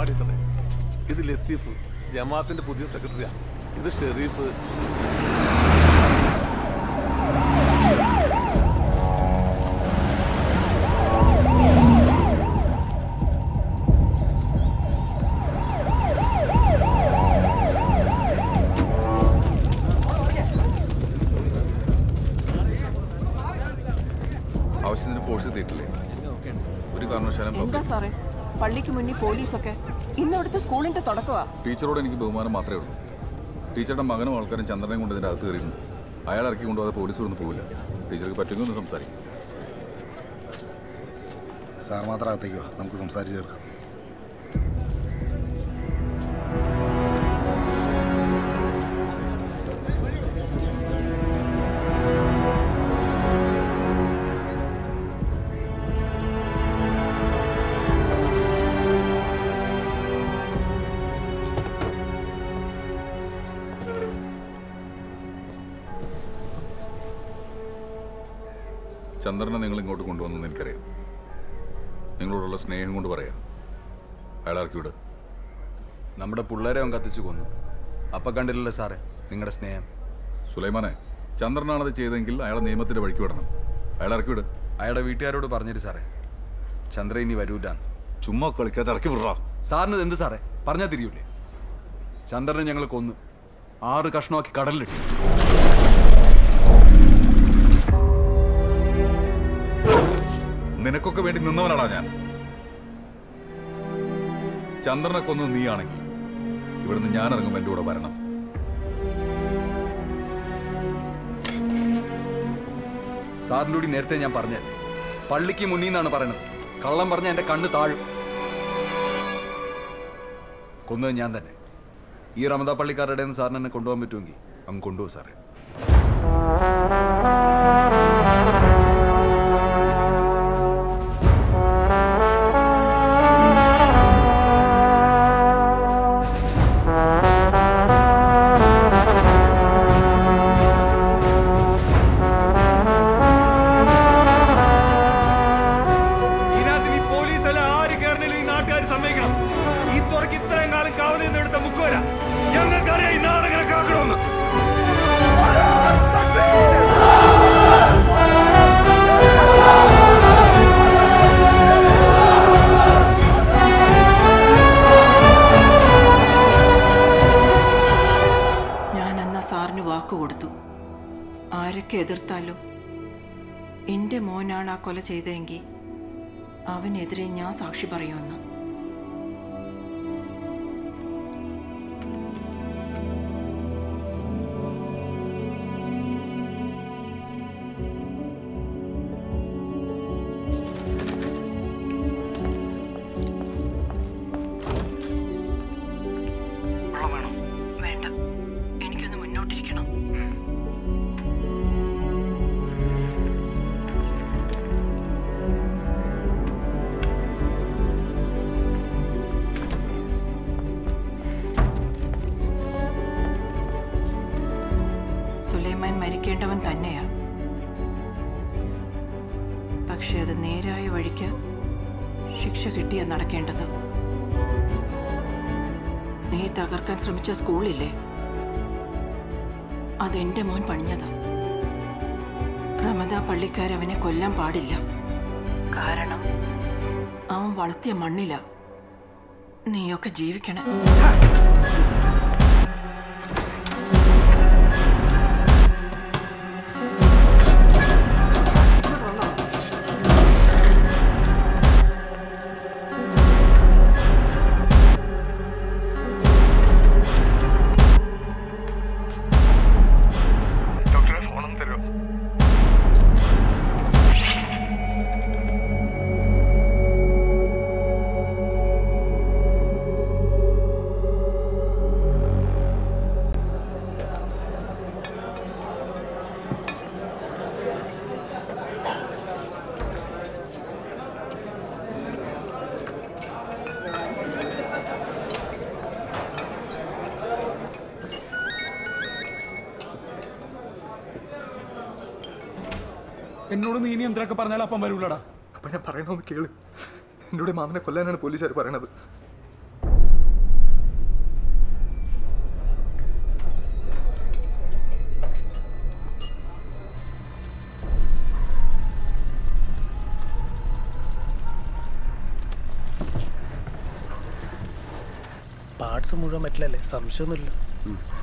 പാടിത്തന്നെ. ഇത് ലത്തീഫ്, ജമാഅത്തിന്റെ പുതിയ സെക്രട്ടറിയാണ്. ഇത് ഷെരീഫ്. ആവശ്യത്തിന് ഫോഴ്സ് എത്തിയിട്ടില്ലേ? ഒരു കാരണവശാലും എന്താ സാറേ പള്ളിക്ക് മുന്നിൽ പോലീസൊക്കെ? ഇന്ന് അവിടുത്തെ സ്കൂളിന്റെ തുടക്കമാ. ടീച്ചറോട് എനിക്ക് ബഹുമാനം മാത്രമേ ഉള്ളൂ. ടീച്ചറുടെ മകനും ആൾക്കാരും ചന്ദ്രനെ കൊണ്ട് ഇതിൻ്റെ അകത്ത് കയറിയിരുന്നു. അയാൾ ഇറക്കി കൊണ്ടുപോകാതെ പോലീസൊന്നും പോകില്ല. ടീച്ചർക്ക് പറ്റുമെങ്കിൽ ഒന്ന് സംസാരിക്കും. സാർ മാത്രം അകത്തേക്കോ, നമുക്ക് സംസാരിച്ച് ചേർക്കാം. ചന്ദ്രനെ നിങ്ങൾ ഇങ്ങോട്ട് കൊണ്ടുവന്നെന്ന് എനിക്കറിയാം. നിങ്ങളോടുള്ള സ്നേഹം കൊണ്ട് പറയാം. അയാൾ ഇറക്കി വിട്. നമ്മുടെ പിള്ളേരെ അവൻ കത്തിച്ചു കൊന്നു. അപ്പം കണ്ടില്ലല്ലോ സാറേ നിങ്ങളുടെ സ്നേഹം. സുലൈമാനെ, ചന്ദ്രനാണത് ചെയ്തെങ്കിൽ അയാളെ നിയമത്തിൻ്റെ വഴിക്ക് വിടണം. അയാൾ ഇറക്കി വിട്. അയാളുടെ വീട്ടുകാരോട് പറഞ്ഞിട്ട് സാറേ ചന്ദ്ര ഇനി വരൂലാന്ന്. ചുമ്മാ കളിക്കാതെ ഇറക്കി വിടറാ. സാറിന് എന്ത് സാറേ പറഞ്ഞാൽ തിരിയൂലേ? ചന്ദ്രനെ ഞങ്ങൾ കൊന്നു 6 കഷ്ണമാക്കി കടലിലിട്ടു. നിനക്കൊക്കെ വേണ്ടി നിന്നവനാടാ ഞാൻ. ചന്ദ്രനെ കൊന്നത് നീയാണെങ്കിൽ ഇവിടുന്ന് ഞാൻ ഇറങ്ങുമ്പോൾ എൻ്റെ കൂടെ വരണം. സാറിൻ്റെ കൂടി നേരത്തെ ഞാൻ പറഞ്ഞല്ലേ, പള്ളിക്ക് മുന്നിൽ നിന്നാണ് പറയണത്. കള്ളം പറഞ്ഞ എൻ്റെ കണ്ണ് താഴും. കൊന്നത് ഞാൻ തന്നെ. ഈ റമദാ പള്ളിക്കാരുടെ സാറിന് എന്നെ കൊണ്ടുപോകാൻ പറ്റുമെങ്കിൽ അങ്ങ് കൊണ്ടുപോകും സാറേ. എതിർത്താലും എൻ്റെ മോനാണ് ആ കൊല ചെയ്തതെങ്കിൽ അവനെതിരെ ഞാൻ സാക്ഷി പറയുമെന്ന്. വേണ്ട, എനിക്കൊന്ന് മുന്നോട്ടിരിക്കണം. മരിക്കേണ്ടവൻ തന്നെയാ. പക്ഷെ അത് നേരായ വഴിക്ക് ശിക്ഷ കിട്ടിയാ നടക്കേണ്ടത്. നീ തകർക്കാൻ ശ്രമിച്ച സ്കൂളില്ലേ, അതെന്റെ മോൻ പണിഞ്ഞതാ. റമദാ പള്ളിക്കാരവനെ കൊല്ലാൻ പാടില്ല. കാരണം അവൻ വളർത്തിയ മണ്ണില നീയൊക്കെ ജീവിക്കണം. എന്നോട് നീ ഇനി എന്തൊക്കെ പറഞ്ഞാലും അപ്പം വരൂലടാ. അപ്പൊ ഞാൻ പറയണമെന്ന് കേള്. എന്നോട് മാമനെ കൊല്ലാനാണ് പോലീസുകാർ പറയണത്. ദിവസം മുഴുവൻ പറ്റില്ലല്ലേ, സംശയമൊന്നുമില്ല.